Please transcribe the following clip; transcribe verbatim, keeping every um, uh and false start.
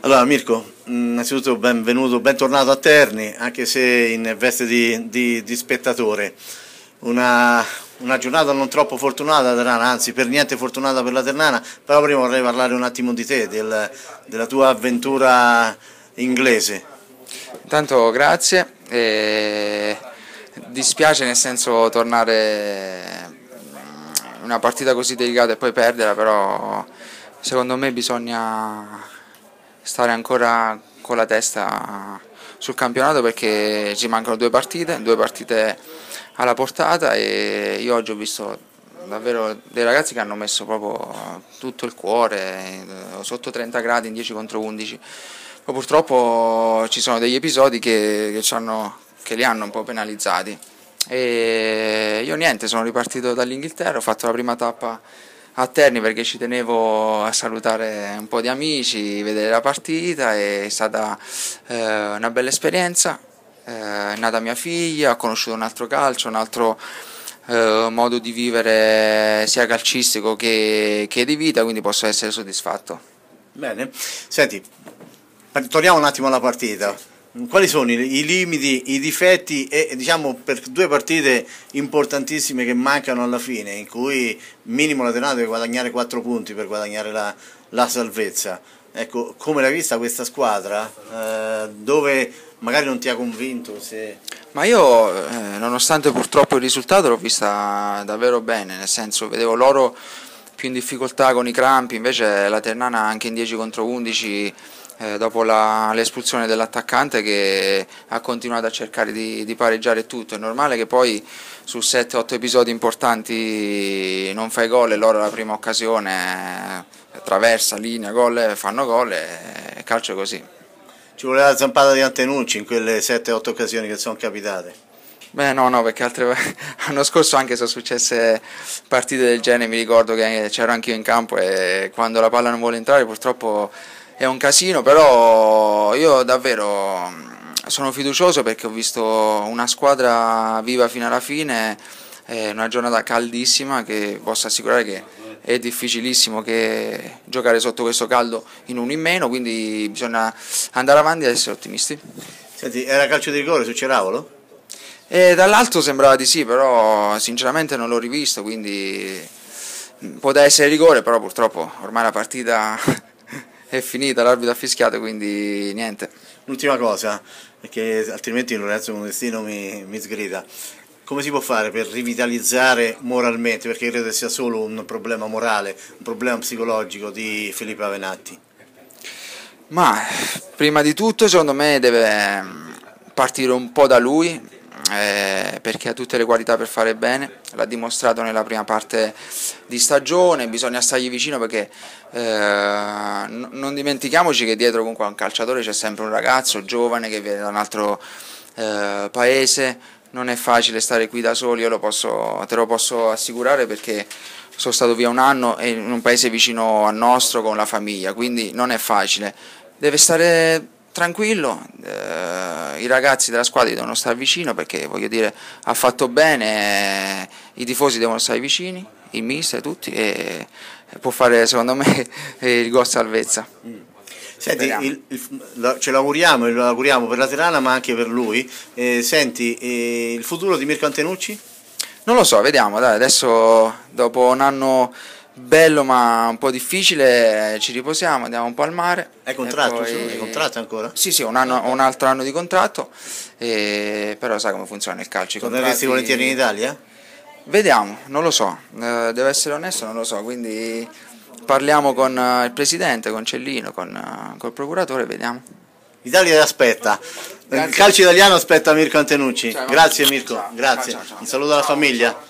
Allora Mirko, innanzitutto benvenuto, bentornato a Terni, anche se in veste di, di, di spettatore. Una, una giornata non troppo fortunata la Ternana, anzi per niente fortunata per la Ternana, però prima vorrei parlare un attimo di te, del, della tua avventura inglese. Intanto grazie, e dispiace nel senso tornare in una partita così delicata e poi perderla, però secondo me bisogna stare ancora con la testa sul campionato perché ci mancano due partite, due partite alla portata e io oggi ho visto davvero dei ragazzi che hanno messo proprio tutto il cuore, sotto trenta gradi in dieci contro undici. Poi purtroppo ci sono degli episodi che, che, ci hanno, che li hanno un po' penalizzati e io niente, sono ripartito dall'Inghilterra, ho fatto la prima tappa a Terni perché ci tenevo a salutare un po' di amici, vedere la partita, è stata eh, una bella esperienza, eh, è nata mia figlia, ho conosciuto un altro calcio, un altro eh, modo di vivere sia calcistico che, che di vita, quindi posso essere soddisfatto. Bene, senti, torniamo un attimo alla partita. Quali sono i, i limiti, i difetti e diciamo per due partite importantissime che mancano alla fine, in cui minimo la Ternana deve guadagnare quattro punti per guadagnare la, la salvezza? Ecco, come l'hai vista questa squadra? Eh, dove magari non ti ha convinto? Se... Ma io, eh, nonostante purtroppo il risultato, l'ho vista davvero bene, nel senso vedevo loro più in difficoltà con i crampi, invece la Ternana anche in dieci contro undici. Eh, dopo l'espulsione dell'attaccante che ha continuato a cercare di, di pareggiare tutto, è normale che poi su sette otto episodi importanti non fai gol e loro la prima occasione eh, traversa, linea, gol, fanno gol e calcio è così. Ci voleva la zampata di Antenucci in quelle sette otto occasioni che sono capitate? Beh no, no, perché altre... l'anno scorso anche sono successe partite del genere, mi ricordo che c'ero anche io in campo e quando la palla non vuole entrare purtroppo è un casino, però io davvero sono fiducioso perché ho visto una squadra viva fino alla fine, è una giornata caldissima che posso assicurare che è difficilissimo che giocare sotto questo caldo in uno in meno, quindi bisogna andare avanti e essere ottimisti. Senti, era calcio di rigore su Ceravolo? E dall'alto sembrava di sì, però sinceramente non l'ho rivisto, quindi poteva essere rigore, però purtroppo ormai la partita è finita, l'arbitro ha fischiato, quindi niente. L'ultima cosa, perché altrimenti Lorenzo Modestino mi, mi sgrida. Come si può fare per rivitalizzare moralmente, perché credo sia solo un problema morale, un problema psicologico di Filippo Avenatti? Ma prima di tutto secondo me deve partire un po' da lui, eh, perché ha tutte le qualità per fare bene, l'ha dimostrato nella prima parte di stagione, bisogna stargli vicino perché eh, non dimentichiamoci che dietro comunque a un calciatore c'è sempre un ragazzo giovane che viene da un altro eh, paese, non è facile stare qui da soli, io lo posso, te lo posso assicurare perché sono stato via un anno in un paese vicino al nostro con la famiglia, quindi non è facile, deve stare tranquillo, eh, i ragazzi della squadra devono stare vicino perché voglio dire ha fatto bene, eh, i tifosi devono stare vicini, il mister, tutti e può fare secondo me il gol salvezza. Mm. Senti, il, il, ce l'auguriamo e lo auguriamo per la Ternana ma anche per lui. Eh, senti, eh, il futuro di Mirko Antenucci? Non lo so, vediamo, dai, adesso dopo un anno bello ma un po' difficile ci riposiamo, andiamo un po' al mare. Hai contratto? Poi... Hai contratto ancora? Sì, sì, un, anno, un altro anno di contratto, e... però sai come funziona il calcio. Torneresti volentieri in Italia? Vediamo, non lo so, eh, devo essere onesto, non lo so, quindi parliamo con uh, il presidente, con Cellino, con uh, col procuratore, vediamo. L'Italia ti aspetta, Grazie. Il calcio italiano aspetta Mirko Antenucci. Ciao, grazie Mirko, ciao, grazie. ciao, ciao, ciao. Un saluto alla famiglia.